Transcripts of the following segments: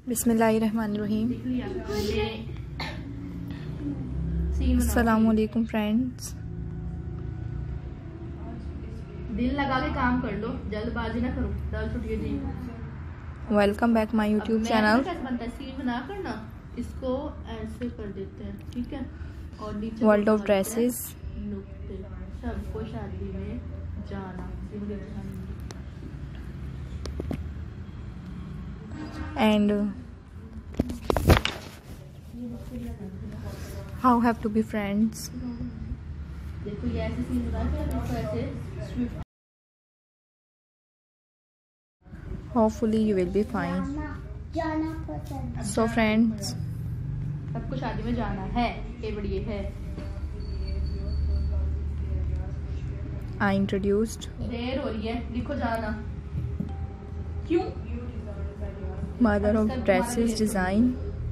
बिस्मिल्लाहिर्रहमानिर्रहीम। अस्सलामुअलैकुम फ्रेंड्स। दिल लगा के काम कर लो, जल्दबाजी ना करो। दाल छुटिए जी। Welcome back my YouTube channel. Scene बना कर ना इसको ऐसे कर देते हैं, ठीक है। और नीचे वर्ल्ड ऑफ ड्रेसेस। सबको शादी में जाना And how have to be friends? देखो ये ऐसे सीन बना के ऐसे swift. Hopefully you will be fine. So friends, सबको शादी में जाना है, ये बढ़िया है। I introduced देर हो रही है, लिखो जाना। क्यों? mother of dresses design,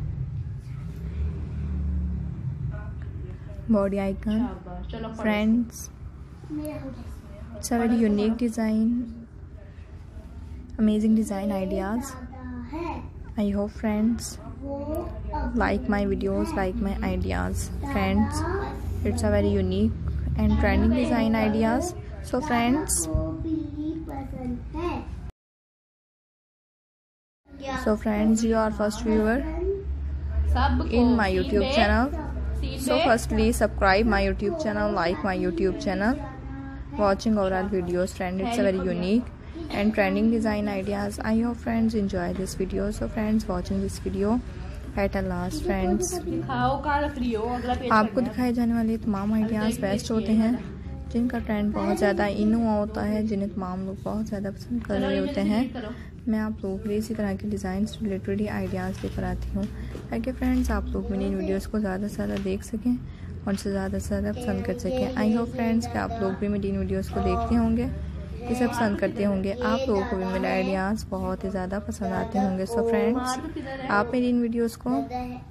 body icon. Friends, it's a very unique design, amazing design ideas. I hope friends like my videos, like my ideas. Friends, it's a very unique and trending design ideas. So friends, you are first viewer in my YouTube channel. So firstly subscribe my YouTube channel, like my YouTube channel, watching overall videos. Friends, it's a very unique and trending design ideas. I hope friends enjoy this video. So friends, watching this video at a last. Friends, आपको दिखाए जाने वाले तमाम ideas best होते हैं जिनका trend बहुत ज़्यादा इन हुआ होता है, जिन्हें तमाम लोग बहुत ज़्यादा पसंद कर रहे होते हैं। मैं आप लोगों के लिए इसी तरह के डिज़ाइन से रिलेटेड ही आइडियाज़ लेकर आती हूँ ताकि फ्रेंड्स आप लोग मेरी इन वीडियोस को ज़्यादा से ज़्यादा देख सकें और से ज़्यादा पसंद कर सकें। आई होप फ्रेंड्स कि आप लोग भी मेरी इन वीडियोस को देखते होंगे, इसे पसंद करते होंगे, आप लोगों को भी मेरे आइडियाज़ बहुत ही ज़्यादा पसंद आते होंगे। सो फ्रेंड्स, आप मेरी इन वीडियोस को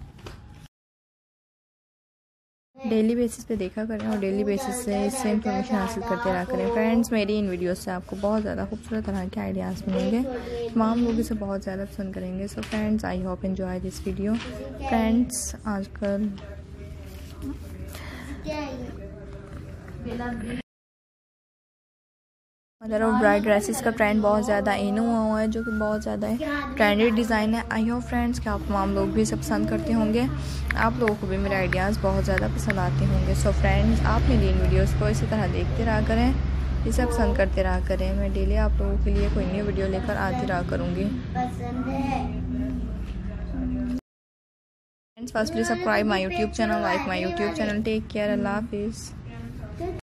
डेली बेसिस पे देखा करें और डेली बेसिस से इससे इंफॉर्मेशन हासिल करते रहा करें। फ्रेंड्स, मेरी इन वीडियोस से आपको बहुत ज़्यादा खूबसूरत तरह के आइडियाज़ मिलेंगे, तमाम लोग इसे बहुत ज़्यादा पसंद करेंगे। So friends, I hope enjoy this video. Friends, आजकल मदर ऑफ ब्राइड ड्रेसेस का ट्रेंड बहुत ज़्यादा इन हुआ है, जो कि बहुत ज़्यादा ट्रेंडेड डिज़ाइन है। आई होप फ्रेंड्स कि आप तमाम लोग भी इसे पसंद करते होंगे, आप लोगों को भी मेरे आइडियाज़ बहुत ज़्यादा पसंद आते होंगे। सो फ्रेंड्स, आप मेरी इन वीडियोस को इसी तरह देखते रहा करें, इसे पसंद करते रहा करें। मैं डेली आप लोगों के लिए कोई न्यू वीडियो लेकर आती रहा करूँगी। Friends, firstly subscribe my YouTube channel, like my YouTube channel. Take care, अल्लाह हाफिज़।